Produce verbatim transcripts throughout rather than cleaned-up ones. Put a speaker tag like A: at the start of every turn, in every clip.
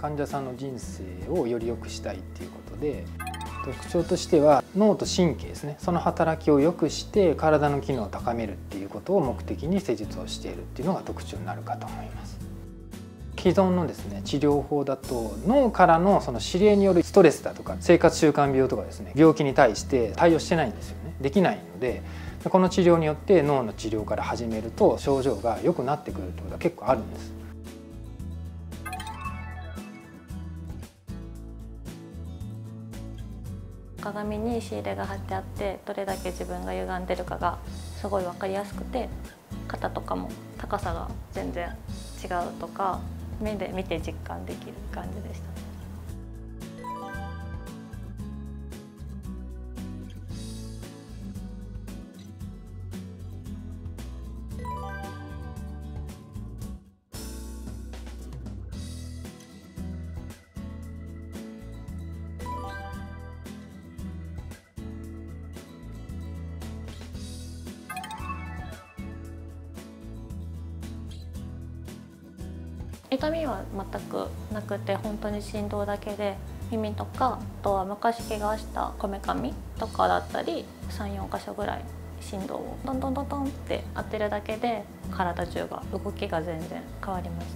A: 患者さんの人生をより良くしたいっていうことで、特徴としては脳と神経ですね、その働きを良くして体の機能を高めるっていうことを目的に施術をしているっていうのが特徴になるかと思います。既存のですね治療法だと脳からのその指令によるストレスだとか生活習慣病とかですね病気に対して対応してないんですよね。できないので、この治療によって脳の治療から始めると症状が良くなってくるってことが結構あるんです。
B: 鏡にシールが貼ってあって、どれだけ自分が歪んでるかがすごい分かりやすくて、肩とかも高さが全然違うとか目で見て実感できる感じでしたね。痛みは全くなくて、本当に振動だけで、耳とかあとは昔怪我したこめかみとかだったりさん、よん箇所ぐらい振動をドンドンドンドンって当てるだけで体中が動きが全然変わりました。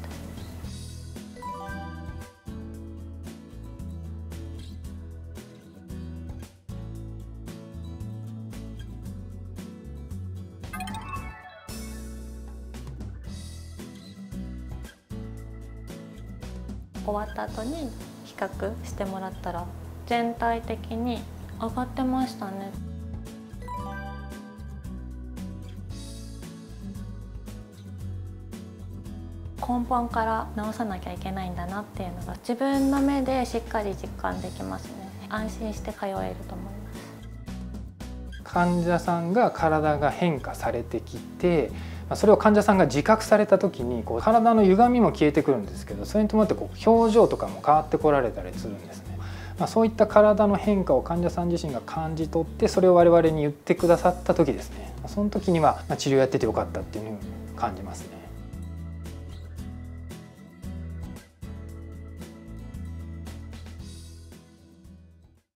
B: 終わった後に比較してもらったら全体的に上がってましたね。根本から直さなきゃいけないんだなっていうのが自分の目でしっかり実感できますね。安心して通えると思います。
A: 患者さんが体が変化されてきて、それを患者さんが自覚された時にこう体の歪みも消えてくるんですけど、それに伴ってこう表情とかも変わってこられたりするんですね。まあ、そういった体の変化を患者さん自身が感じ取って、それを我々に言ってくださった時ですね、その時には治療やっててよかったっていうふうに感じますね。